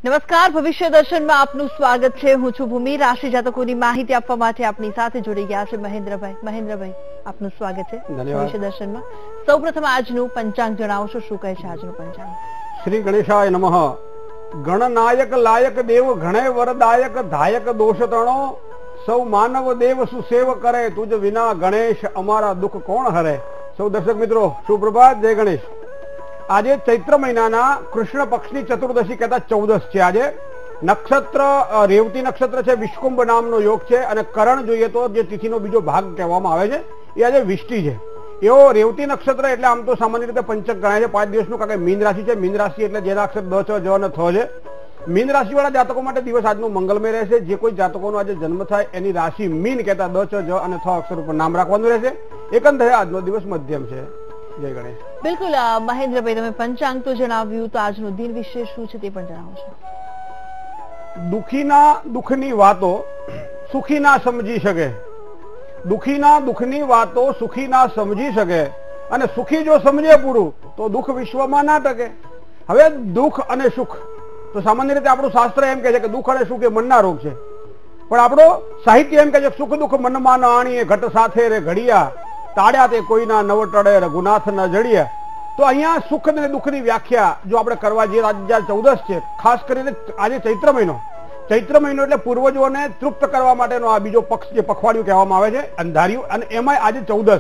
નમસ્કાર, ભવિષ્ય દર્શનમાં આપનું સ્વાગત છે। હું છું ભૂમિ। રાશિ જાતકોની માહિતી આપવા માટે આપની સાથે જોડી ગયા છે મહેન્દ્રભાઈ। મહેન્દ્રભાઈ, આપનું સ્વાગત છે ભવિષ્ય દર્શનમાં। સૌપ્રથમ આજનું પંચાંગ જણાવશો, શું કહે છે આજનું પંચાંગ? શ્રી ગણેશાય નમઃ। ગણનાયક લાયક દેવ ઘણે વરદાયક ધાયક દોષ તણો સૌ માનવ દેવ સુસેવ કરે તુજ વિના ગણેશ અમારા દુઃખ કોણ હરે। સૌ દર્શક મિત્રો સુપ્રભાત, જય ગણેશ। આજે ચૈત્ર મહિનાના કૃષ્ણ પક્ષની ચતુર્દશી કહેતા 14 છે। આજે નક્ષત્ર રેવતી નક્ષત્ર છે, વિષ્કુંભ નામનો યોગ છે અને કરણ જોઈએ તો જે તિથિનો બીજો ભાગ કહેવામાં આવે છે એ આજે વિષ્ટિ છે। એવો રેવતી નક્ષત્ર એટલે આમ તો સામાન્ય રીતે પંચક ગણાય છે 5 દિવસનું, કારણ કે મીન રાશિ છે। મીન રાશિ એટલે જેના અક્ષર દ, ચ, જ અને થ છે। મીન રાશિ વાળા જાતકો માટે દિવસ આજનો મંગલમય રહેશે। જે કોઈ જાતકોનો આજે જન્મ થાય એની રાશિ મીન કહેતા દ, ચ, જ અને થ અક્ષર ઉપર નામ રાખવાનું રહેશે। એકંદરે આજનો દિવસ મધ્યમ છે। જય ગણેશ। બિલકુલ મહેન્દ્રભાઈ, તમે પંચાંગ તો જણાવ્યું, તો આજનું દિન વિશે શું છે તે પણ જણાવશો? દુખીના દુઃખની વાતો સુખી ના સમજી શકે। દુખીના દુઃખની વાતો સુખી ના સમજી શકે અને સુખી જો સમજે પૂરું તો દુઃખ વિશ્વમાં ના ટકે। હવે દુઃખ અને સુખ તો સામાન્ય રીતે આપણું શાસ્ત્ર એમ કહે છે કે દુઃખ અને સુખ એ મનના રોગ છે, પણ આપણો સાહિત્ય એમ કહે છે સુખ દુઃખ મનમાં ન આણીએ ઘટ સાથે રે ઘડિયા તાળ્યા તે કોઈના નવ ટળે રઘુનાથ ન જડિયા। તો અહીંયા સુખ અને દુઃખની વ્યાખ્યા જો આપણે કરવા જઈએ, આજે 14 છે, ખાસ કરીને આજે ચૈત્ર મહિનો એટલે પૂર્વજોને તૃપ્ત કરવા માટેનો આ બીજો પક્ષ જે પખવાડિયું કહેવામાં આવે છે, અંધારિયું, અને એમાં આજે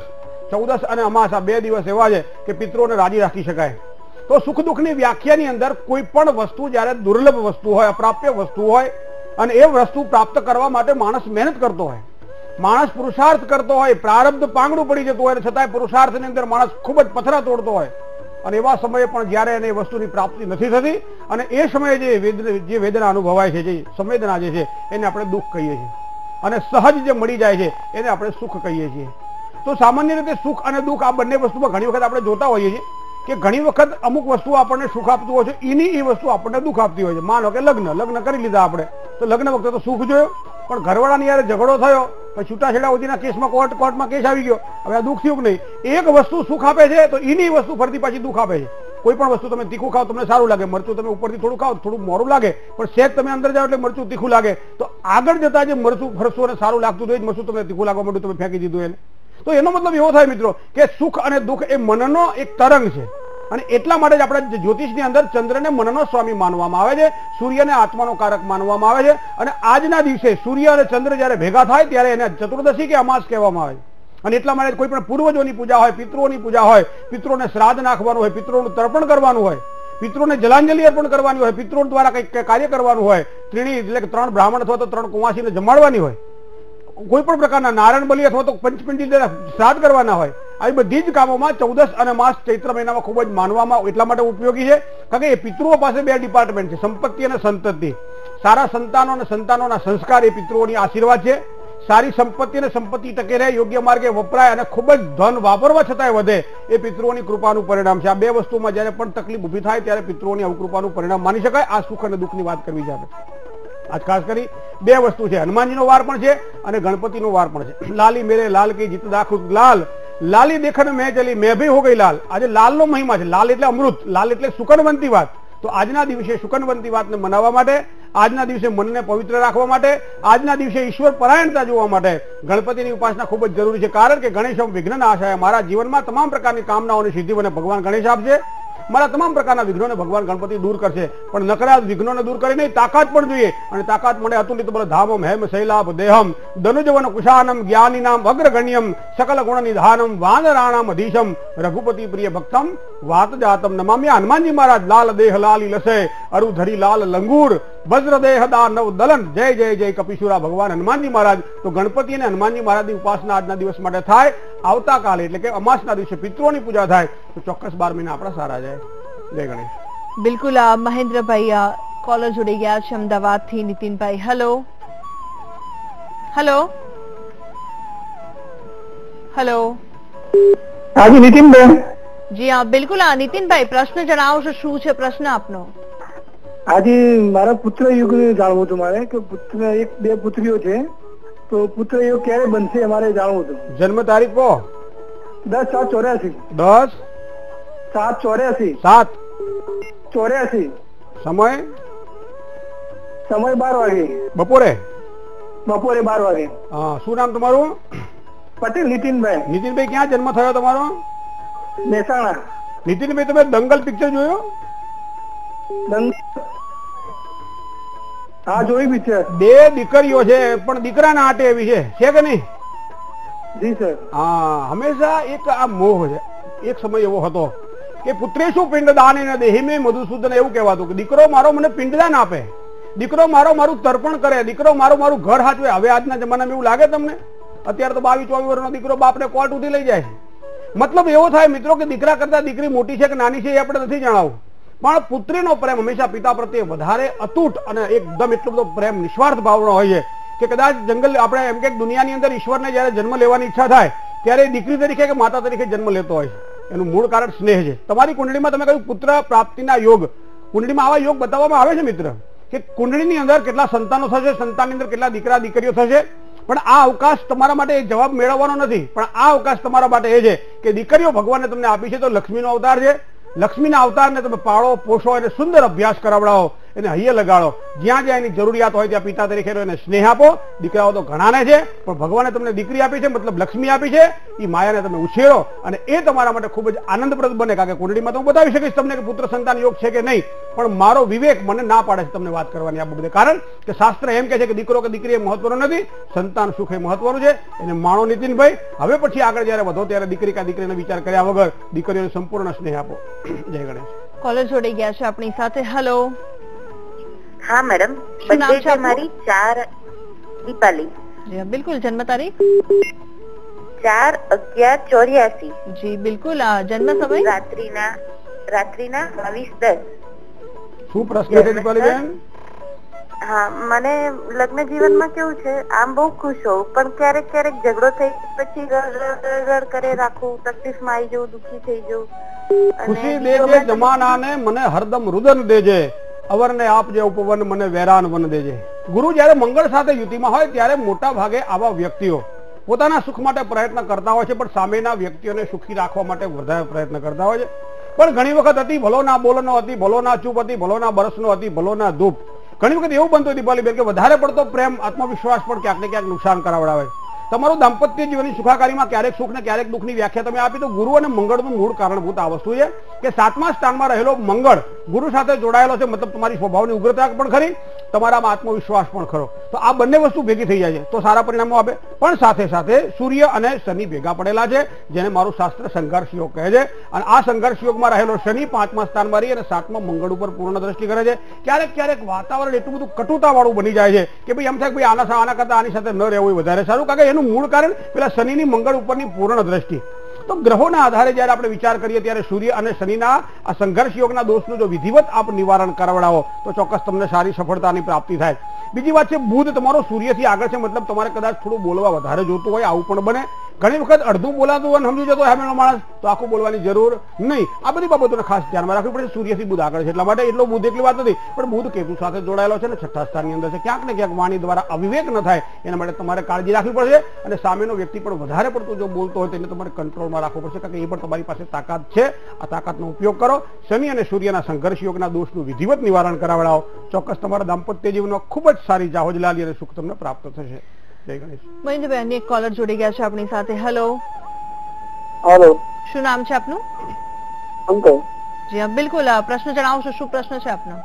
14 અને અમાસ આ 2 દિવસ એવા છે કે પિતૃઓને રાજી રાખી શકાય। તો સુખ દુઃખની વ્યાખ્યાની અંદર કોઈ પણ વસ્તુ જયારે દુર્લભ વસ્તુ હોય, અપ્રાપ્ય વસ્તુ હોય અને એ વસ્તુ પ્રાપ્ત કરવા માટે માણસ મહેનત કરતો હોય, માણસ પુરુષાર્થ કરતો હોય, પ્રારબ્ધ પાંગડું પડી જતું હોય, છતાંય પુરુષાર્થની અંદર માણસ ખૂબ જ પથરા તોડતો હોય અને એવા સમયે પણ જયારે એને એ વસ્તુની પ્રાપ્તિ નથી થતી અને એ સમયે જે વેદના અનુભવાય છે, જે સંવેદના જે છે એને આપણે દુઃખ કહીએ છીએ અને સહજ જે મળી જાય છે એને આપણે સુખ કહીએ છીએ। તો સામાન્ય રીતે સુખ અને દુઃખ આ બંને વસ્તુમાં ઘણી વખત આપણે જોતા હોઈએ છીએ કે ઘણી વખત અમુક વસ્તુ આપણને સુખ આપતું હોય છે, એની એ વસ્તુ આપણને દુઃખ આપતી હોય છે। માનો કે લગ્ન કરી લીધા આપણે, તો લગ્ન વખતે તો સુખ જોયો, પણ ઘરવાળાની યારે ઝઘડો થયો, પછી છૂટાછેડા સુધીના કેસમાં કોર્ટમાં કેસ આવી ગયો, હવે આ દુઃખ થયું કે નહીં? એક વસ્તુ સુખ આપે છે તો એની વસ્તુ ફરતી પાછી દુઃખ આપે છે। કોઈ પણ વસ્તુ તમે તીખું ખાઓ તમને સારું લાગે, મરચું તમે ઉપરથી થોડું ખાઓ થોડું મોરું લાગે, પણ સેજ તમે અંદર જાઓ એટલે મરચું તીખું લાગે, તો આગળ જતા જે મરચું ફરશું અને સારું લાગતું હતું એ જ મરચું તમને તીખું લાગવા માંડ્યું, તમે ફેંકી દીધું એને। તો એનો મતલબ એવો થાય મિત્રો કે સુખ અને દુઃખ એ મનનો એક તરંગ છે અને એટલા માટે જ આપણે જ્યોતિષની અંદર ચંદ્રને મનનો સ્વામી માનવામાં આવે છે, સૂર્યને આત્માનો કારક માનવામાં આવે છે અને આજના દિવસે સૂર્ય અને ચંદ્ર જયારે ભેગા થાય ત્યારે એને ચતુર્દશી કે અમાસ કહેવામાં આવે છે। અને એટલા માટે કોઈ પણ પૂર્વજોની પૂજા હોય, પિતૃઓની પૂજા હોય, પિતૃઓને શ્રાદ્ધ નાખવાનું હોય, પિતૃઓનું તર્પણ કરવાનું હોય, પિતૃઓને જલાંજલિ અર્પણ કરવાની હોય, પિતૃઓ દ્વારા કંઈક કાર્ય કરવાનું હોય, ત્રિણી એટલે કે 3 બ્રાહ્મણ અથવા તો 3 કુંવાસીને જમાડવાની હોય, કોઈ પણ પ્રકારના નારાયણ બલિ અથવા તો પંચપિંડી શ્રાદ્ધ કરવાના હોય, આવી બધી જ કામોમાં 14 અને માસ ચૈત્ર મહિનામાં ખૂબ જ માનવામાં એટલા માટે ઉપયોગી છે કારણ કે એ પિતૃઓ પાસે 2 ડિપાર્ટમેન્ટ છે, સંપત્તિ અને સંતતિ। સારા સંતાનો અને સંતાનોના સંસ્કાર એ પિતૃઓની આશીર્વાદ છે। સારી સંપત્તિ અને સંપત્તિ ટકે રહે, યોગ્ય માર્ગે વપરાય અને ખૂબ જ ધન વાપરવા છતાંય વધે, એ પિતૃઓની કૃપાનું પરિણામ છે। આ 2 વસ્તુમાં જયારે પણ તકલીફ ઉભી થાય ત્યારે પિતૃઓની અવકૃપાનું પરિણામ માની શકાય। આ સુખ અને દુઃખની વાત કરવી છે આપણે। આજ ખાસ કરી 2 વસ્તુ છે, હનુમાનજીનો વાર પણ છે અને ગણપતિનો વાર પણ છે। લાલી મેરે લાલ કી જીત દાખુદ લાલ, લાલી દેખન મેં ચલી મેં ભી હો ગઈ લાલ। આજે લાલનો મહિમા છે। લાલ એટલે અમૃત, લાલ એટલે સુકનવંતી વાત। તો આજના દિવસે સુકનવંતી વાતને મનાવવા માટે, આજના દિવસે મનને પવિત્ર રાખવા માટે, આજના દિવસે ઈશ્વર પરાયણતા જોવા માટે ગણપતિની ઉપાસના ખૂબ જ જરૂરી છે। કારણ કે ગણેશમ વિઘ્ન નાશાય, મારા જીવનમાં તમામ પ્રકારની કામનાઓની સિદ્ધિ મને ભગવાન ગણેશ આપશે, મારા તમામ પ્રકારના વિઘ્નોને ભગવાન ગણપતિ દૂર કરશે। પણ નકરા વિઘ્નોને દૂર કરી નહીં, તાકાત પણ જોઈએ અને તાકાત મળે અતુલિત બળ ધામમ હેમ શૈલાભ દેહમ ધનુજવન કુશાનમ જ્ઞાનીનામ અગ્રગણ્યમ સકલ ગુણ નિધાનમ વાનરાણામ અધીશમ રઘુપતિ પ્રિય ભક્તમ વાત જાતમ નમામ્ય। હનુમાનજી મહારાજ લાલ દેહ લાલી લસે અરુધરી લાલ લંગૂર વજ્ર દેહ દાનવ દલન, જય જય જય કપિશુરા ભગવાન હનુમાનજી મહારાજ। તો ગણપતિ અને હનુમાનજી મહારાજની ઉપાસના આજના દિવસ માટે થાય। આવતા કાલે એટલે કે અમાસના દિવસે પિતૃઓની પૂજા થાય તો ચોક્કસ 12 મહિના આપણા સારા જાય। જય ગણેશ। બિલકુલ મહેન્દ્રભાઈ, કોલર જોડી ગયા છે અમદાવાદથી નીતિનભાઈ। હેલો હેલો હેલો હાજી નીતિનભાઈ। જી હા બિલકુલ નીતિનભાઈ, પ્રશ્ન જણાવશો, શું છે પ્રશ્ન આપનો? આજે મારા પુત્ર યુગ જાણવું હતું મારે કે પુત્ર 1-2 પુત્રીઓ છે, તો પુત્ર યુગ ક્યારે બનશે મારે જાણવું હતું। જન્મ તારીખ કો 10/7/84 10/7/84 સમય સમય 12 વાગે. બપોરે 12 વાગે. હા, શું નામ તમારું? પટેલ નીતિનભાઈ. નીતિનભાઈ, ક્યાં જન્મ થયો તમારો? મહેસાણા. નીતિનભાઈ, તમે દંગલ પિક્ચર જોયો? હા, જોઈ પિક્ચર. 2 દીકરીઓ છે પણ દીકરાના આટે એવી છે કે નહીં? જી સર. હા, હંમેશા એક આ મોહ છે. એક સમય એવો હતો કે પુત્રેશુ પિંડદાન દેહી મેં મધુસૂદન એવું કહેવાતું કે દીકરો મારો મને પિંડદાન આપે, દીકરો મારું તર્પણ કરે, દીકરો મારું ઘર હાચવે. હવે આજના જમાનામાં એવું લાગે તમને? અત્યારે તો 22-24 વર્ષનો દીકરો બાપને કોર્ટ ઉઠી લઈ જાય છે. મતલબ એવો થાય મિત્રો કે દીકરા કરતા દીકરી મોટી છે કે નાની છે એ આપણે નથી જણાવવું, પણ પુત્રીનો પ્રેમ હંમેશા પિતા પ્રત્યે વધારે અતૂટ અને એકદમ એટલો બધો પ્રેમ નિસ્વાર્થ ભાવનો હોય છે કે કદાચ જંગલ આપણે એમ કે દુનિયાની અંદર ઈશ્વરને જયારે જન્મ લેવાની ઈચ્છા થાય ત્યારે દીકરી તરીકે કે માતા તરીકે જન્મ લેતો હોય છે. એનું મૂળ કારણ સ્નેહ છે. તમારી કુંડળીમાં તમે કહ્યું પુત્ર પ્રાપ્તિના યોગ, કુંડળીમાં આવા યોગ બતાવવામાં આવે છે મિત્ર કે કુંડળીની અંદર કેટલા સંતાનો થશે, સંતાનની અંદર કેટલા દીકરા દીકરીઓ થશે. પણ આ અવકાશ તમારા માટે જવાબ મેળવવાનો નથી, પણ આ અવકાશ તમારા માટે એ છે કે દીકરીઓ ભગવાને તમને આપી છે તો લક્ષ્મીનો અવતાર છે. લક્ષ્મીના અવતારને તમે પાળો, પોષો, એને સુંદર અભ્યાસ કરાવડાવો, એને હૈયે લગાડો. જ્યાં જ્યાં એની જરૂરિયાત હોય ત્યાં પિતા તરીકે એને સ્નેહ આપો. દીકરાઓ તો ઘણાને છે, પણ ભગવાને તમને દીકરી આપી છે, મતલબ લક્ષ્મી આપી છે. એ માયાને તમે ઉછેરો અને એ તમારા માટે ખૂબ જ આનંદપ્રદ બને. કારણ કે કુંડળીમાં તો હું બતાવી શકીશ તમને કે પુત્ર સંતાન યોગ છે કે નહીં, પણ મારો વિવેક મને ના પાડે છે તમને વાત કરવાની આ બધે. કારણ કે શાસ્ત્ર એમ કહે છે કે દીકરો કે દીકરી એ મહત્વનો નથી, સંતાન સુખ એ મહત્વનું છે. એને માણો નીતિનભાઈ. હવે પછી આગળ જયારે વધો ત્યારે દીકરી કા દીકરીનો વિચાર કર્યા વગર દીકરીઓને સંપૂર્ણ સ્નેહ આપો. જય ગણેશ. કોલર જોડાઈ ગયા છે આપણી સાથે. હેલો. હા મેડમ, મારી 4 દીપાલી. જી બિલકુલ. જન્મ તારીખ? 4/11/84. જી બિલકુલ. જન્મ સમય? રાત્રિના 22:10. શું પ્રશ્ન છે દીપાલીબેન? હા, મને લગ્ન જીવનમાં કેવું છે, આમ બહુ ખુશ હોઉં પણ ક્યારેક ક્યારેક ઝઘડો થઈ પછી રડ કરે રાખું, તકલીફમાં આવી જવું, દુઃખી થઈ જવું. ખુશી દેજે જમાનાને, મને હરદમ રુદન દેજે, અવરને આપજે ઉપવન, મને વેરાન વન દેજે. ગુરુ જયારે મંગળ સાથે યુતિમાં હોય ત્યારે મોટા ભાગે આવા વ્યક્તિઓ પોતાના સુખ માટે પ્રયત્ન કરતા હોય છે, પણ સામેના વ્યક્તિઓને સુખી રાખવા માટે વધારે પ્રયત્ન કરતા હોય છે. પણ ઘણી વખત અતિ ભલો ના બોલનો, અતિ ભલો ના ચૂપ, અતિ ભલો ના બરસનો, અતિ ભલો ના ધૂપ. ઘણી વખત એવું બનતું દીપાલીબેન કે વધારે પડતો પ્રેમ, આત્મવિશ્વાસ પણ ક્યાંક ને ક્યાંક નુકસાન કરાવડાવે. તમારું દાંપત્ય જીવનની સુખાકારીમાં ક્યારેક સુખ ને ક્યારેક દુઃખની વ્યાખ્યા તમે આપી તો ગુરુ અને મંગળનું મૂળ કારણભૂત આ વસ્તુ છે કે 7મા સ્થાનમાં રહેલો મંગળ ગુરુ સાથે જોડાયેલો છે. મતલબ તમારી સ્વભાવની ઉગ્રતા પણ ખરી, તમારામાં આત્મવિશ્વાસ પણ ખરો. તો આ બંને વસ્તુ ભેગી થઈ જાય છે તો સારા પરિણામો આપે. પણ સાથે સાથે સૂર્ય અને શનિ ભેગા પડેલા છે, જેને મારું શાસ્ત્ર સંઘર્ષ યોગ કહે છે. અને આ સંઘર્ષ યોગમાં રહેલો શનિ 5મા સ્થાનમાં રહી અને 7મા મંગળ ઉપર પૂર્ણ દ્રષ્ટિ કરે છે. ક્યારેક ક્યારેક વાતાવરણ એટલું બધું કટુતા વાળું બની જાય છે કે ભાઈ એમ થાય કે ભાઈ આના કરતા આની સાથે ન રહેવું વધારે સારું. કારણ કે એનું મૂળ કારણ પેલા શનિની મંગળ ઉપરની પૂર્ણ દ્રષ્ટિ. તો ગ્રહોના આધારે જયારે આપણે વિચાર કરીએ ત્યારે સૂર્ય અને શનિના આ સંઘર્ષ યોગના દોષનું જો વિધિવત આપ નિવારણ કરાવડાવો તો ચોક્કસ તમને સારી સફળતાની પ્રાપ્તિ થાય. બીજી વાત છે, બુધ તમારો સૂર્યથી આગળ છે, મતલબ તમારે કદાચ થોડું બોલવા વધારે જોતું હોય, આવું પણ બને. ઘણી વખત અડધું બોલાતું હોય સમજી જતો સામેનો માણસ તો આખું બોલવાની જરૂર નહીં. આ બધી બાબતોને ખાસ ધ્યાનમાં રાખવી પડે. સૂર્યથી બુધ આગળ છે એટલા માટે એટલો બુધ એટલી વાત નથી, પણ બુધ કેતુ સાથે જોડાયેલો છે ને 6થા સ્થાનની અંદર છે. ક્યાંક ને ક્યાંક વાણી દ્વારા અવિવેક ન થાય એના માટે તમારે કાળજી રાખવી પડશે. અને સામેનો વ્યક્તિ પણ વધારે પડતું જો બોલતો હોય તેને તમારે કંટ્રોલમાં રાખવું પડશે, કારણ કે એ પણ તમારી પાસે તાકાત છે. આ તાકાતનો ઉપયોગ કરો. શનિ અને સૂર્યના સંઘર્ષ યોગના દોષનું વિધિવત નિવારણ કરાવડાવો. ચોક્કસ તમારા દાંપત્ય જીવનમાં ખૂબ જ સારી જાહોજલાલી અને સુખ તમને પ્રાપ્ત થશે. જય ગણેશ. મહેન્દ્રભાઈ, અન્ય એક કોલર જોડી ગયા છે આપણી સાથે. હેલો. હેલો. શું નામ છે આપનું? અંકલ. જી હા બિલકુલ. પ્રશ્ન જણાવશો, શું પ્રશ્ન છે આપનો?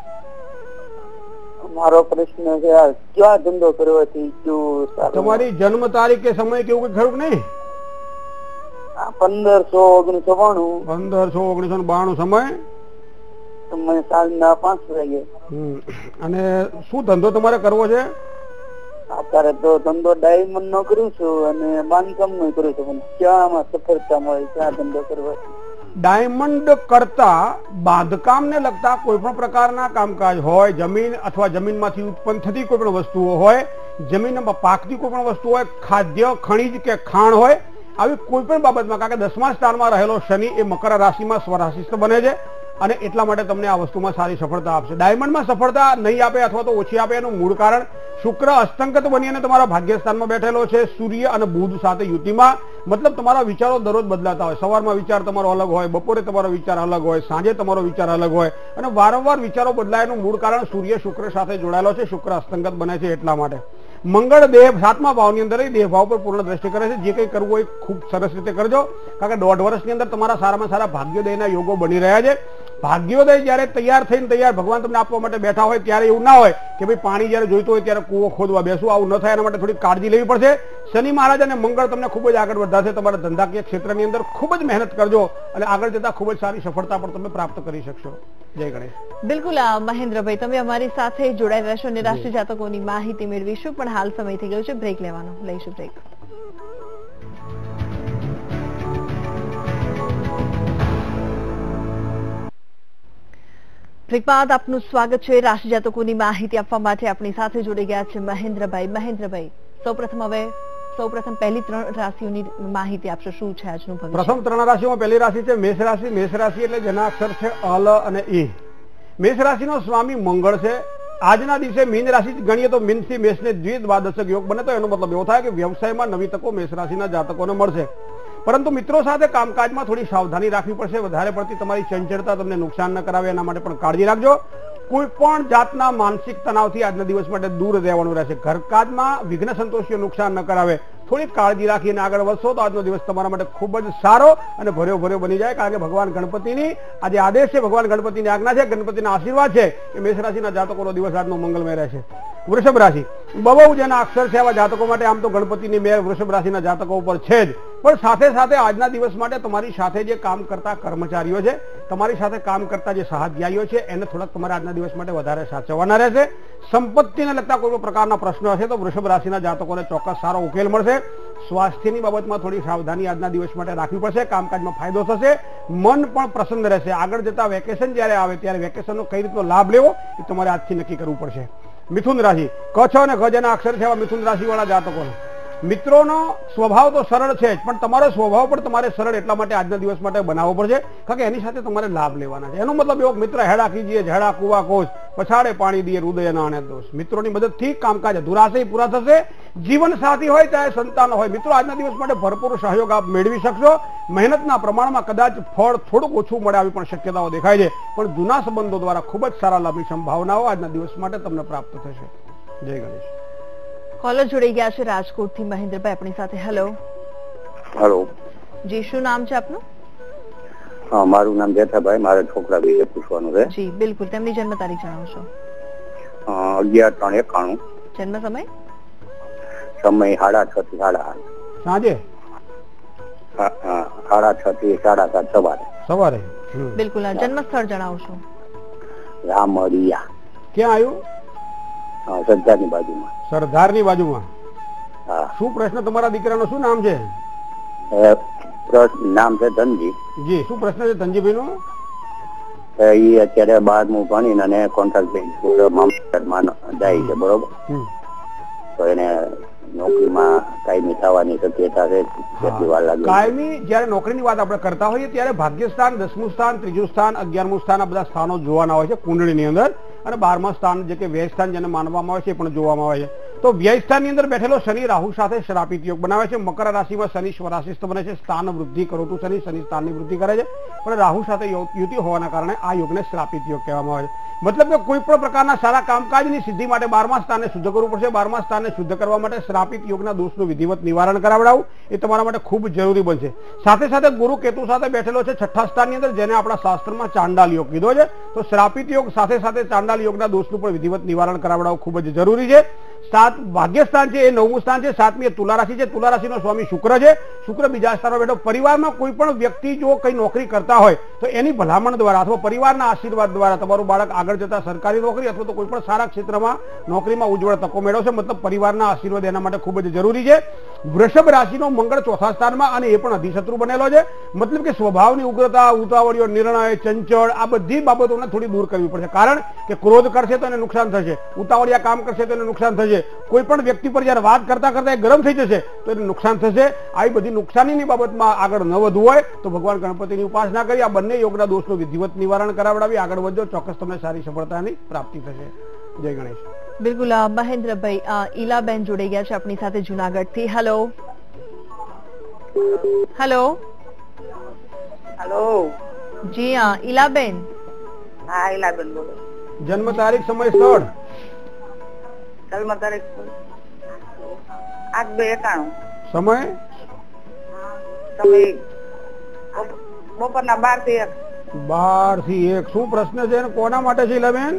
મારો પ્રશ્ન છે ક્યાં ધંધો કરવાથી તમારી જન્મ તારીખ કે સમય કેવું કઈ ખરું નહીં? 15/19/92 સમય સાંજના 5 વાગે. અને શું ધંધો તમારે કરવો છે? અત્યારે તો ધંધો ડાયમંડ નો કરું છું અને બાંધકામ નો કરું છું. ક્યાં સફળતા મળે, ક્યાં ધંધો કરવા? ડાયમંડ કરતા બાંધકામને લગતા કોઈ પણ પ્રકારના કામકાજ હોય, જમીન અથવા જમીનમાંથી ઉત્પન્ન થતી કોઈ પણ વસ્તુઓ હોય, જમીનમાં પાકતી કોઈ પણ વસ્તુ હોય, ખાદ્ય, ખનીજ કે ખાણ હોય, આવી કોઈ પણ બાબતમાં, કારણ કે 10મા સ્થાનમાં રહેલો શનિ એ મકર રાશિમાં સ્વરાશિસ્થ બને છે અને એટલા માટે તમને આ વસ્તુમાં સારી સફળતા આપશે. ડાયમંડમાં સફળતા નહીં આપે અથવા તો ઓછી આપે એનું મૂળ કારણ શુક્ર અસ્તંગત બની અને તમારા ભાગ્યસ્થાનમાં બેઠેલો છે સૂર્ય અને બુધ સાથે યુતિમાં. મતલબ તમારા વિચારો દરરોજ બદલાતા હોય. સવારમાં વિચાર તમારો અલગ હોય, બપોરે તમારો વિચાર અલગ હોય, સાંજે તમારો વિચાર અલગ હોય અને વારંવાર વિચારો બદલાય એનું મૂળ કારણ સૂર્ય શુક્ર સાથે જોડાયેલો છે. શુક્ર અસ્તંગત બને છે એટલા માટે. મંગળ દેહ 7મા ભાવની અંદર દેહ ભાવ પર પૂર્ણ દ્રષ્ટિ કરે છે. જે કંઈ કરવું હોય ખૂબ સરસ રીતે કરજો, કારણ કે 1.5 વર્ષની અંદર તમારા સારામાં સારા ભાગ્યોદયના યોગો બની રહ્યા છે. ભાગ્યોદય જયારે તૈયાર થઈને ભગવાન તમને આપવા માટે બેઠા હોય ત્યારે એવું ના હોય કે ભાઈ પાણી જયારે જોઈતું હોય ત્યારે કૂવો ખોદવા બેસવું. આવું ન થાય એના માટે થોડી કાળજી લેવી પડશે. શનિ મહારાજ અને મંગળ તમને ખૂબ જ આગળ વધારશે. તમારા ધંધાકીય ક્ષેત્રની અંદર ખૂબ જ મહેનત કરજો અને આગળ જતા ખૂબ જ સારી સફળતા પણ તમે પ્રાપ્ત કરી શકશો. જય ગણેશ. બિલકુલ મહેન્દ્રભાઈ, તમે અમારી સાથે જોડાઈ રહેશો અને રાશિ જાતકોની માહિતી મેળવીશું, પણ હાલ સમય થઈ ગયો છે બ્રેક લેવાનો. લઈશું બ્રેક. બ્રેક બાદ આપનું સ્વાગત છે. રાશિ જાતકોની માહિતી આપવા માટે આપણી સાથે જોડી ગયા છે મહેન્દ્રભાઈ. મહેન્દ્રભાઈ, સૌપ્રથમ પહેલી 3 રાશિઓની માહિતી આપશો. શું છે આજનું ભવિષ્ય? પ્રથમ 3 રાશિઓમાં પહેલી રાશિ છે મેષ રાશિ. મેષ રાશિ એટલે જેના અક્ષર છે અલ અને ઈ. મેષ રાશિનો સ્વામી મંગળ છે. આજના દિવસે મીન રાશિ ગણીએ તો મીન થી મેષને દ્વિદ્વાદશક યોગ બને તો એનો મતલબ એવો થાય કે વ્યવસાયમાં નવી તકો મેષ રાશિના જાતકોને મળશે. પરંતુ મિત્રો સાથે કામકાજમાં થોડી સાવધાની રાખવી પડશે. વધારે પડતી તમારી ચંચળતા તમને નુકસાન ન કરાવે એના માટે પણ કાળજી રાખજો. કોઈ પણ જાતના માનસિક તણાવથી આજના દિવસ માટે દૂર રહેવાનું રહેશે. ઘરકાજમાં વિઘ્ન સંતોષીઓ નુકસાન ન કરાવે. થોડી કાળજી રાખીને આગળ વધશો તો આજનો દિવસ તમારા માટે ખૂબ જ સારો અને ભર્યો બની જાય. કારણ કે ભગવાન ગણપતિની આજે આદેશ છે, ભગવાન ગણપતિની આજ્ઞા છે, ગણપતિના આશીર્વાદ છે કે મેષ રાશિના જાતકોનો દિવસ આજનો મંગલમય રહેશે. વૃષભ રાશિ બહુ જેના અક્ષર છે આવા જાતકો માટે આમ તો ગણપતિની મેર વૃષભ રાશિના જાતકો ઉપર છે જ, પણ સાથે સાથે આજના દિવસ માટે તમારી સાથે જે કામ કરતા કર્મચારીઓ છે, તમારી સાથે કામ કરતા જે સહાધ્યાયીઓ છે એને થોડાક તમારે આજના દિવસ માટે વધારે સાચવવાના રહેશે. સંપત્તિને લગતા કોઈ પ્રકારના પ્રશ્નો હશે તો વૃષભ રાશિના જાતકોને ચોક્કસ સારો ઉકેલ મળશે. સ્વાસ્થ્યની બાબતમાં થોડી સાવધાની આજના દિવસ માટે રાખવી પડશે. કામકાજમાં ફાયદો થશે. મન પણ પ્રસન્ન રહેશે. આગળ જતા વેકેશન જયારે આવે ત્યારે વેકેશનનો કઈ રીતનો લાભ લેવો એ તમારે આજથી નક્કી કરવું પડશે. મિથુન રાશિ કચ્છ અને ગજના અક્ષર છે મિથુન રાશિ વાળા જાતકો. મિત્રોનો સ્વભાવ તો સરળ છે જ, પણ તમારો સ્વભાવ પણ તમારે સરળ એટલા માટે આજના દિવસ માટે બનાવવો પડશે, કારણ કે એની સાથે તમારે લાભ લેવાના છે. એનો મતલબ એવો મિત્ર હેડા કીજીએ ઝેડા કુવા કોષ પછાડે પાણી દીએ હૃદય નાણે દોષ. મિત્રોની મદદથી કામકાજ અધૂરાશય પૂરા થશે. જીવન સાથી હોય ચાહે સંતાન હોય, મિત્રો આજના દિવસ માટે ભરપૂર સહયોગ આપ મેળવી શકશો. મહેનતના પ્રમાણમાં કદાચ ફળ થોડુંક ઓછું મળે આવી પણ શક્યતાઓ દેખાય છે, પણ જૂના સંબંધો દ્વારા ખૂબ જ સારા લાભની સંભાવનાઓ આજના દિવસ માટે તમને પ્રાપ્ત થશે. જય ગણેશ. કોલર જોડાઈ ગયા છે રાજકોટથી મહેન્દ્રભાઈ આપણી સાથે. હેલો. હેલો જી, શું નામ છે આપનું? હા, મારું નામ જેઠાભાઈ. મારા છોકરા વિશે પૂછવાનું છે. જી બિલકુલ, તેમની જન્મ તારીખ જણાવશો. 11/3/91. જન્મ સમય? સમય 6:30 થી 8:30 સાંજે. 6:30 થી 7:30 સવારે. બિલકુલ. જન્મ સ્થળ જણાવશો. રામડિયા. ક્યાં આવ્યું? સરદારની બાજુમાં. સરદારની બાજુમાં. હા. શું પ્રશ્ન તમારા દીકરાનો? શું નામ છે? નામ છે ધનજી. જી, શું પ્રશ્ન છે ધનજીભાઈ નો? એ અત્યારે 12મું ભણીને અને કોન્ટ્રાક્ટ બેંક મામલતદારમાં જાય છે, બરોબર? તો એને નોકરીમાં કાયમી થવાની શક્યતા છે. કેટલી વાર લાગે? કાયમી જયારે નોકરીની વાત આપણે કરતા હોઈએ ત્યારે ભાગ્યસ્થાન 10મું સ્થાન, 3જું સ્થાન, 11મું સ્થાન આ બધા સ્થાનો જોવાના હોય છે કુંડળીની અંદર, અને 12મા સ્થાન જે કે વ્યય સ્થાન જેને માનવામાં આવે છે એ પણ જોવામાં આવે છે. તો વ્યય સ્થાનની અંદર બેઠેલો શનિ રાહુ સાથે શ્રાપિત યોગ બનાવે છે. મકર રાશિમાં શનિ સ્વરાશિસ્થ બને છે. સ્થાન વૃદ્ધિ કરોતું શનિ સ્થાનની વૃદ્ધિ કરે છે, પણ રાહુ સાથે યુતિ હોવાના કારણે આ યોગને શ્રાપિત યોગ કહેવામાં આવે છે. મતલબ કે કોઈ પણ પ્રકારના સારા કામકાજની સિદ્ધિ માટે 12મા સ્થાનને શુદ્ધ કરવું પડશે. 12મા સ્થાનને શુદ્ધ કરવા માટે શ્રાપિત યોગના દોષનું વિધિવત નિવારણ કરાવડાવવું એ તમારા માટે ખૂબ જરૂરી બનશે. સાથે સાથે ગુરુ કેતુ સાથે બેઠેલો છે 6ઠ્ઠા સ્થાનની અંદર, જેને આપણા શાસ્ત્રમાં ચાંડાલ યોગ કીધો છે. તો શ્રાપિત યોગ સાથે સાથે ચાંડાલ યોગના દોષનું પણ વિધિવત નિવારણ કરાવડાવવું ખૂબ જ જરૂરી છે. ભાગ્યસ્થાન છે એ 9મું સ્થાન છે. 7મી એ તુલા રાશિ છે. તુલા રાશિનો સ્વામી શુક્ર છે. શુક્ર બીજા સ્થાનમાં બેઠો. પરિવારમાં કોઈ પણ વ્યક્તિ જો કઈ નોકરી કરતા હોય તો એની ભલામણ દ્વારા અથવા પરિવારના આશીર્વાદ દ્વારા તમારું બાળક આગળ જતા સરકારી નોકરી અથવા તો કોઈ પણ સારા ક્ષેત્રમાં નોકરીમાં ઉજ્જવળ તકો મેળવશે. મતલબ પરિવારના આશીર્વાદ એના માટે ખૂબ જ જરૂરી છે. વૃષભ રાશિનો મંગળ 4થા સ્થાનમાં અને એ પણ અધિશત્રુ બનેલો છે. મતલબ કે સ્વભાવની ઉગ્રતા, ઉતાવળીઓ નિર્ણય, ચંચળ આ બધી બાબતોને થોડી દૂર કરવી પડશે. કારણ કે ક્રોધ કરશે તો એને નુકસાન થશે, ઉતાવળિયા કામ કરશે તો એને નુકસાન થશે, કોઈ પણ વ્યક્તિ પર જયારે વાત કરતા કરતા ગરમ થઈ જશે તો એને નુકસાન થશે. આવી બધી નુકસાનીની બાબતમાં આગળ ન વધવું હોય તો ભગવાન ગણપતિની ઉપાસના કરી આ બંને યોગના દોષનું વિધિવત નિવારણ કરાવડાવી આગળ વધજો, ચોક્કસ તમને સારી સફળતાની પ્રાપ્તિ થશે. જય ગણેશ. બિલકુલ મહેન્દ્રભાઈ, ઈલાબેન જોડાઈ ગયા છે આપણી સાથે જુનાગઢ થી. Hello hello hello. જી હા ઈલાબેન. હા ઈલાબેન બોલો. જન્મ તારીખ, સમય, સ્થળ? જન્મ તારીખ 8/2/91. સમય? સમય બપોરના 12 થી 1. 12 થી 1. શું પ્રશ્ન છે અને કોના માટે છે ઈલાબેન?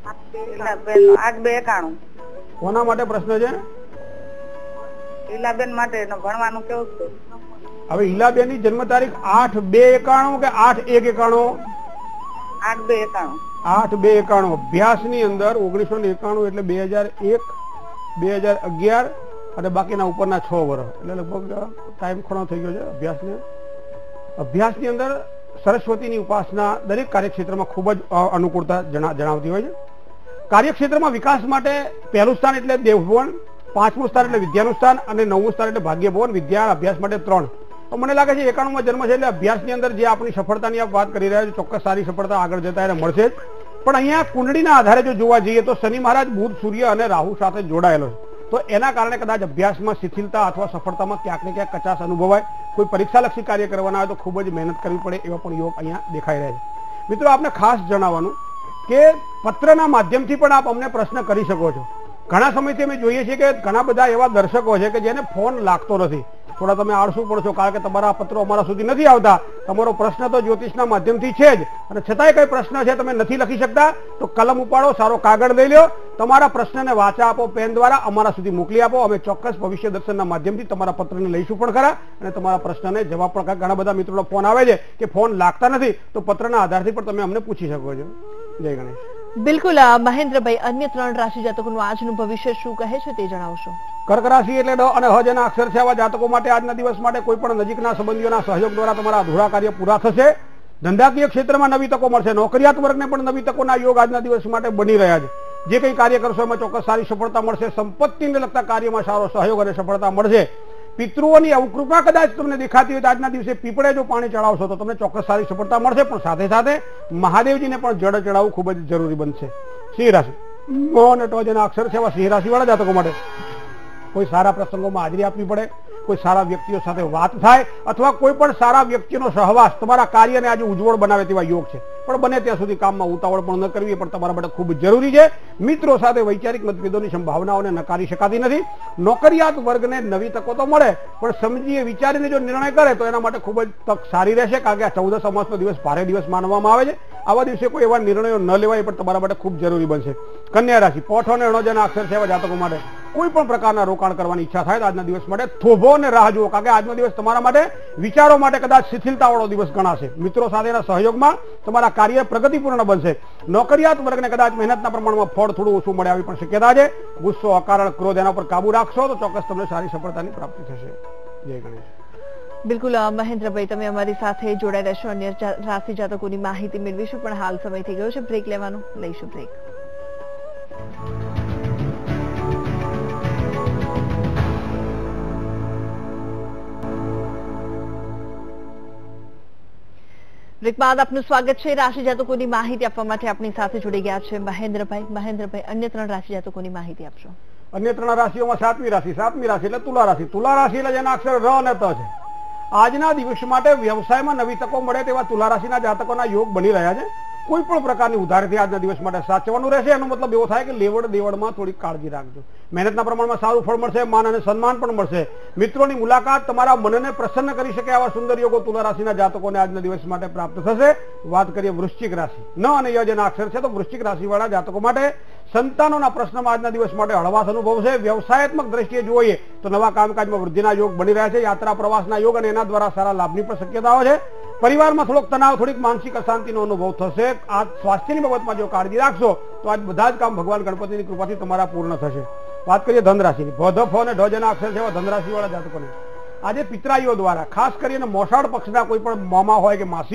8/2/91. કોના માટે પ્રશ્ન છે? ઈલાબેન માટે ભણવાનું કેવું છે? હવે ઈલાબેન ની જન્મ તારીખ 8/2/91 કે 8/1/91? 8/2/91. 8/2/91. અભ્યાસ ની અંદર 1991 એટલે 2001, 2011 અને બાકીના ઉપરના 6 વર્ષ એટલે લગભગ ટાઈમ ઘણો થઈ ગયો છે અભ્યાસને. અભ્યાસની અંદર સરસ્વતીની ઉપાસના દરેક કાર્યક્ષેત્રમાં ખૂબ જ અનુકૂળતા જણાવતી હોય છે. કાર્યક્ષેત્રમાં વિકાસ માટે પહેલું સ્થાન એટલે દેવભુવન, 5મું સ્થાન એટલે વિદ્યાનું સ્થાન અને 9મું સ્થાન એટલે ભાગ્યભુવન. વિદ્યા અભ્યાસ માટે 3. તો મને લાગે છે 91માં જન્મ છે એટલે અભ્યાસની અંદર જે આપણી સફળતાની આપ વાત કરી રહ્યા છો ચોક્કસ સારી સફળતા આગળ જતા એને મળશે જ. પણ અહીંયા કુંડળીના આધારે જો જોવા જઈએ તો શનિ મહારાજ બુધ, સૂર્ય અને રાહુ સાથે જોડાયેલો છે. તો એના કારણે કદાચ અભ્યાસમાં શિથિલતા અથવા સફળતામાં ક્યાંક ને ક્યાંક કચાશ અનુભવાય. કોઈ પરીક્ષાલક્ષી કાર્ય કરવાના હોય તો ખૂબ જ મહેનત કરવી પડે એવા પણ યોગ અહીંયા દેખાઈ રહ્યા છે. મિત્રો આપને ખાસ જણાવવાનું કે પત્રના માધ્યમથી પણ આપ અમને પ્રશ્ન કરી શકો છો. ઘણા સમયથી અમે જોઈએ છીએ કે ઘણા બધા એવા દર્શકો છે કે જેને ફોન લાગતો નથી. થોડા તમે આળસુ પણ છો કારણ કે તમારા પત્રો અમારા સુધી નથી આવતા. તમારો પ્રશ્ન તો જ્યોતિષના માધ્યમથી છે જ અને છતાંય કઈ પ્રશ્ન છે તમે નથી લખી શકતા તો કલમ ઉપાડો, સારો કાગળ લઈ લો, તમારા પ્રશ્નને વાચા આપો, પેન દ્વારા અમારા સુધી મોકલી આપો. અમે ચોક્કસ ભવિષ્ય દર્શનના માધ્યમથી તમારા પત્રને લઈશું પણ ખરા અને તમારા પ્રશ્નને જવાબ પણ ખરા. ઘણા બધા મિત્રોનો ફોન આવે છે કે ફોન લાગતા નથી તો પત્રના આધારથી પણ તમે અમને પૂછી શકો છો. જય ગણેશ. બિલકુલ મહેન્દ્રભાઈ, અન્ય 3 રાશિ જાતકોનું આજનું ભવિષ્ય શું કહે છે તે જણાવશો? કર્ક રાશિ એટલે ડ અને હ જેના અક્ષર છે આવા જાતકો માટે આજના દિવસ માટે કોઈ પણ નજીકના સંબંધીઓના સહયોગ દ્વારા તમારા અધૂરા કાર્ય પૂરા થશે. ધંધાકીય ક્ષેત્રમાં નવી તકો મળશે. નોકરિયાત વર્ગને પણ નવી તકોના યોગ આજના દિવસ માટે બની રહ્યા છે. જે કંઈ કાર્ય કરશો એમાં ચોક્કસ સારી સફળતા મળશે. સંપત્તિને લગતા કાર્યમાં સારો સહયોગ અને સફળતા મળશે. પિતૃઓની અવકૃપા કદાચ તમને દેખાતી હોય તો આજના દિવસે પીપળે જો પાણી ચડાવશો તો તમને ચોક્કસ સારી સફળતા મળશે. પણ સાથે સાથે મહાદેવજીને પણ જળ ચડાવવું ખૂબ જ જરૂરી બનશે. સિંહ રાશિ મ અને ટ જેના અક્ષર છે એવા સિંહ રાશિ વાળા જાતકો માટે કોઈ સારા પ્રસંગોમાં હાજરી આપવી પડે, કોઈ સારા વ્યક્તિઓ સાથે વાત થાય અથવા કોઈ પણ સારા વ્યક્તિનો સહવાસ તમારા કાર્યને આજે ઉજ્જવળ બનાવે તેવા યોગ છે. પણ બને ત્યાં સુધી કામમાં ઉતાવળ પણ ન કરવી પણ તમારા માટે ખૂબ જરૂરી છે. મિત્રો સાથે વૈચારિક મતભેદોની સંભાવનાઓને નકારી શકાતી નથી. નોકરિયાત વર્ગને નવી તકો તો મળે પણ સમજીએ વિચારીને જો નિર્ણય કરે તો એના માટે ખૂબ જ તક સારી રહેશે કારણ કે આ 14 અમાસનો દિવસ ભારે દિવસ માનવામાં આવે છે. આવા દિવસે કોઈ એવા નિર્ણયો ન લેવાય પણ તમારા માટે ખૂબ જરૂરી બનશે. કન્યા રાશિ પોઠ અને ણ જેના અક્ષર છે એવા જાતકો માટે કોઈ પણ પ્રકારના રોકાણ કરવાની ઈચ્છા થાય તો આજના દિવસ માટે થોભો અને રાહ જુઓ કારણ કે આજનો દિવસ તમારા માટે વિચારો માટે કદાચ શિથિલતાવાળો દિવસ ગણાશે. મિત્રો સાથેના સહયોગમાં તમારા કાર્ય પ્રગતિપૂર્ણ બનશે. નોકરિયાત વર્ગને કદાચ મહેનતના પ્રમાણમાં ફળ થોડું ઓછું મળે આવી પણ શક્યતા છે. ગુસ્સો, અકારણ, ક્રોધ એના પર કાબુ રાખશો તો ચોક્કસ તમને સારી સફળતાની પ્રાપ્તિ થશે. જય ગણેશ. બિલકુલ મહેન્દ્રભાઈ, તમે અમારી સાથે જોડાઈ રહેશો. અન્ય રાશિ જાતકોની માહિતી મેળવીશું પણ હાલ સમય થઈ ગયો છે બ્રેક લેવાનો. લઈશું બ્રેક. બ્રેક બાદ આપનું સ્વાગત છે. રાશિ જાતકોની માહિતી આપવા માટે આપણી સાથે જોડી ગયા છે મહેન્દ્રભાઈ. મહેન્દ્રભાઈ, અન્ય 3 રાશિ જાતકોની માહિતી આપશો. અન્ય 3 રાશિઓમાં 7મી રાશિ એટલે તુલા રાશિ. તુલા રાશિ એટલે જેના અક્ષર ર અને ત છે. આજના દિવસ માટે વ્યવસાયમાં નવી તકો મળે તેવા તુલા રાશિના જાતકોના યોગ બની રહ્યા છે. કોઈ પણ પ્રકારની ઉધારથી આજના દિવસ માટે સાચવવાનું રહેશે. એનો મતલબ એવો થાય કે લેવડ દેવડમાં થોડી કાળજી રાખજો. મહેનતના પ્રમાણમાં સારું ફળ મળશે. માન અને સન્માન પણ મળશે. મિત્રોની મુલાકાત તમારા મનને પ્રસન્ન કરી શકે આવા સુંદર યોગો તુલા રાશિના જાતકોને આજના દિવસ માટે પ્રાપ્ત થશે. વાત કરીએ વૃશ્ચિક રાશિ ન અને ય જેના અક્ષર છે તો વૃશ્ચિક રાશિ વાળા જાતકો માટે સંતાનોના પ્રશ્નમાં આજના દિવસ માટે હળવાશ અનુભવશે. વ્યવસાયાત્મક દ્રષ્ટિએ જોઈએ તો નવા કામકાજમાં વૃદ્ધિના યોગ બની રહ્યા છે. યાત્રા પ્રવાસના યોગ અને એના દ્વારા સારા લાભની પણ શક્યતાઓ છે. પરિવારમાં થોડોક તણાવ, થોડીક માનસિક અશાંતિનો અનુભવ થશે. આ સ્વાસ્થ્યની બાબતમાં જો કાળજી રાખશો તો આજ બધા જ કામ ભગવાન ગણપતિની કૃપાથી તમારા પૂર્ણ થશે. વાત કરીએ ધન રાશિની. ભ, ધ, ફ અને ઢ જેના અક્ષર છે એવા ધન રાશિ વાળા જાતકોને આજે પિતરાઈઓ દ્વારા ખાસ કરીને મોસાળ પક્ષના કોઈ પણ મામા હોય કે માસી હોય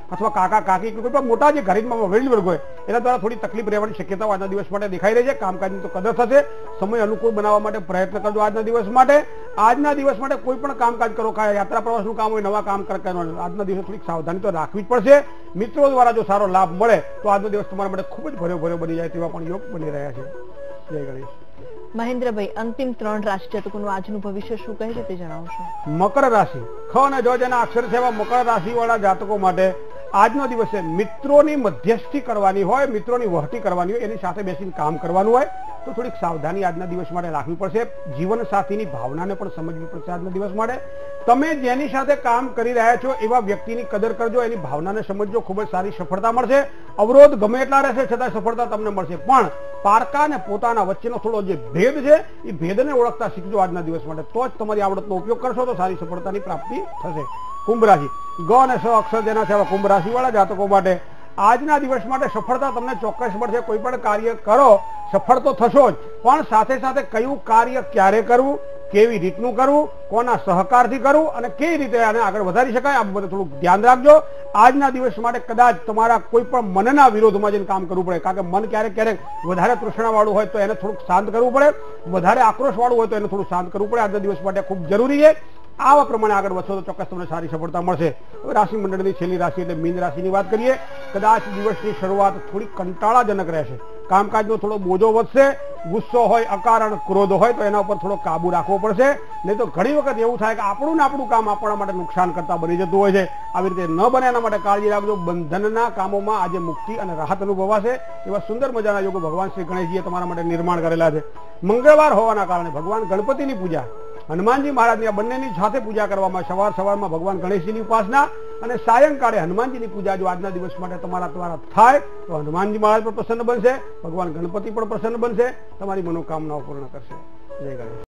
અથવા કાકા કાકી કોઈ પણ મોટા જે ઘરમાં વડીલ વર્ગ હોય એના દ્વારા થોડી તકલીફ રહેવાની શક્યતાઓ આજના દિવસ માટે દેખાઈ રહી છે. કામકાજની તો કદર થશે. સમય અનુકૂળ બનાવવા માટે પ્રયત્ન કરજો આજના દિવસ માટે. આજના દિવસ માટે કોઈ પણ કામકાજ કરો, યાત્રા પ્રવાસનું કામ હોય, નવા કામ કરવાનું, આજના દિવસે થોડીક સાવધાની તો રાખવી જ પડશે. મિત્રો દ્વારા જો સારો લાભ મળે તો આજનો દિવસ તમારા માટે ખૂબ જ ભર્યો બની જાય તેવા પણ યોગ બની રહ્યા છે. જય ગણેશ. મહેન્દ્રભાઈ, અંતિમ 3 રાશિ જાતકોનું આજનું ભવિષ્ય શું કહે છે તે જણાવશો? મકર રાશિ, ખ અને જ જેના અક્ષર છે એવા મકર રાશિ વાળા જાતકો માટે આજનો દિવસે મિત્રોની મધ્યસ્થી કરવાની હોય, મિત્રોની વહટી કરવાની હોય, એની સાથે બેસીને કામ કરવાનું હોય તો થોડીક સાવધાની આજના દિવસ માટે રાખવી પડશે. જીવન સાથીની ભાવનાને પણ સમજવી પડશે આજના દિવસ માટે. તમે જેની સાથે કામ કરી રહ્યા છો એવા વ્યક્તિની કદર કરજો, એની ભાવનાને સમજજો, ખૂબ જ સારી સફળતા મળશે. અવરોધ ગમે એટલા રહેશે છતાં સફળતા તમને મળશે, પણ પારકા અને પોતાના વચ્ચેનો થોડો જે ભેદ છે એ ભેદને ઓળખતા શીખજો આજના દિવસ માટે. તો જ તમારી આવડતનો ઉપયોગ કરશો તો સારી સફળતાની પ્રાપ્તિ થશે. કુંભ રાશિ, ગ અને સ અક્ષર જેના છે કુંભ રાશિ વાળા જાતકો માટે આજના દિવસ માટે સફળતા તમને ચોક્કસ મળશે. કોઈ પણ કાર્ય કરો સફળ તો થશો જ, પણ સાથે સાથે કયું કાર્ય ક્યારે કરવું, કેવી રીતનું કરવું, કોના સહકારથી કરવું અને કેવી રીતે આને આગળ વધારી શકાય, આ બધું થોડુંક ધ્યાન રાખજો. આજના દિવસ માટે કદાચ તમારા કોઈ પણ મનના વિરોધમાં જઈને કામ કરવું પડે, કારણ કે મન ક્યારેક ક્યારેક વધારે તૃષ્ણાવાળું હોય તો એને થોડુંક શાંત કરવું પડે, વધારે આક્રોશવાળું હોય તો એને થોડું શાંત કરવું પડે. આજના દિવસ માટે ખૂબ જરૂરી છે. આવા પ્રમાણે આગળ વધશો તો ચોક્કસ તમને સારી સફળતા મળશે. હવે રાશિ મંડળની છેલ્લી રાશિ એટલે મીન રાશિની વાત કરીએ. કદાચ દિવસની શરૂઆત થોડી કંટાળાજનક રહેશે. કામકાજનો થોડો બોજો વધશે. ગુસ્સો હોય, અકારણ ક્રોધ હોય તો એના ઉપર થોડો કાબુ રાખવો પડશે. નહીં તો ઘણી વખત એવું થાય કે આપણું કામ આપણા માટે નુકસાન કરતા બની જતું હોય છે. આવી રીતે ન બને એના માટે કાળજી રાખજો. બંધનના કામોમાં આજે મુક્તિ અને રાહત અનુભવાશે. એવા સુંદર મજાના યોગો ભગવાન શ્રી ગણેશજીએ તમારા માટે નિર્માણ કરેલા છે. મંગળવાર હોવાના કારણે ભગવાન ગણપતિની પૂજા, હનુમાનજી મહારાજની આ બંનેની સાથે પૂજા કરવામાં, સવારમાં ભગવાન ગણેશજીની ઉપાસના અને સાયંકાળે હનુમાનજીની પૂજા જો આજના દિવસ માટે તમારા દ્વારા થાય તો હનુમાનજી મહારાજ પણ પ્રસન્ન બનશે, ભગવાન ગણપતિ પણ પ્રસન્ન બનશે, તમારી મનોકામનાઓ પૂર્ણ કરશે. જય ગણેશ.